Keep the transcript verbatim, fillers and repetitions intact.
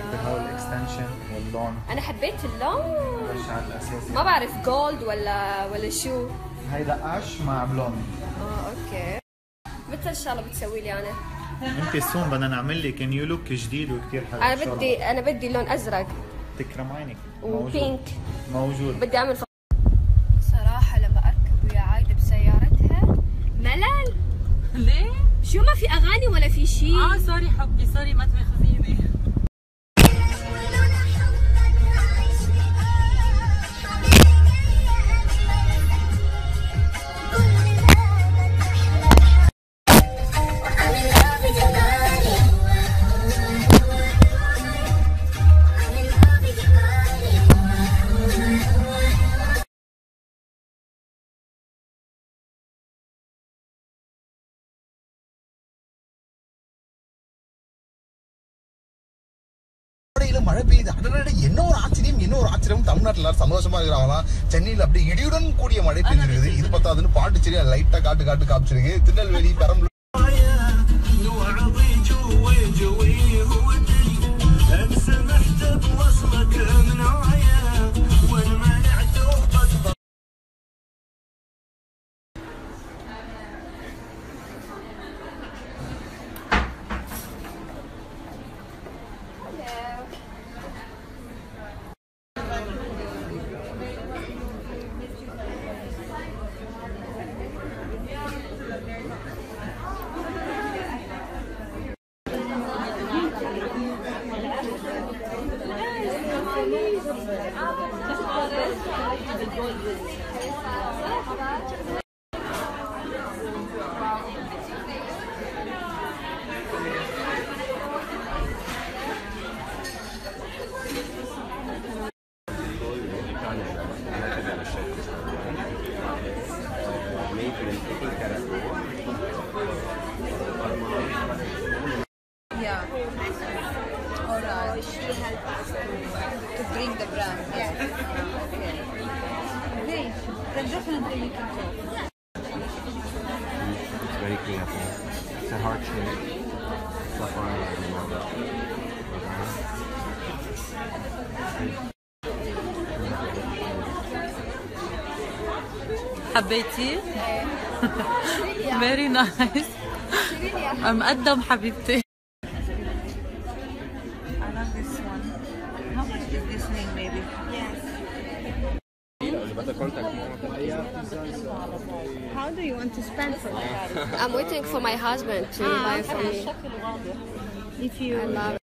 بهول الاكستنشن واللون. انا حبيت اللون مش على الاساسي، ما بعرف جولد ولا ولا شو. هيدا اش مع بلون. اه اوكي. متى ان شاء الله بتسوي لي انا؟ انت سون بدنا نعمل لك نيو لوك جديد وكثير حلو. انا بدي انا بدي لون ازرق تكرم عينك. وبينك موجود. بدي اعمل ف... صراحه لما اركب ويا عايده بسيارتها ملل. ليه؟ شو ما في اغاني ولا في شيء؟ اه سوري حبي، سوري ما تاخذيني. மழை பெய்யுது. அடடே என்ன ஒரு ஆச்சரியம், என்ன ஒரு ஆச்சரியம். தமிழ்நாட்டில் எல்லாரும் சந்தோஷமா இருக்கிறாங்களாம். சென்னையில் அப்படி இடியுடன் கூடிய மழை பெய்ஞ்சிருக்குது. இது பத்தாதுன்னு பாண்டிச்சேரியா லைட்டா காட்டு காட்டு காமிச்சிருக்கு. திருநெல்வேலி பெரம்பலூர் حبيتي؟ very nice. مقدم حبيبتي. I love this one. How much is this ring, baby? Yes. How do you want to spend for that? I'm waiting for my husband to buy for me. If you I love it.